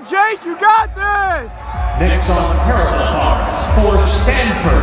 Jake, you got this! Next on parallel bars for Stanford.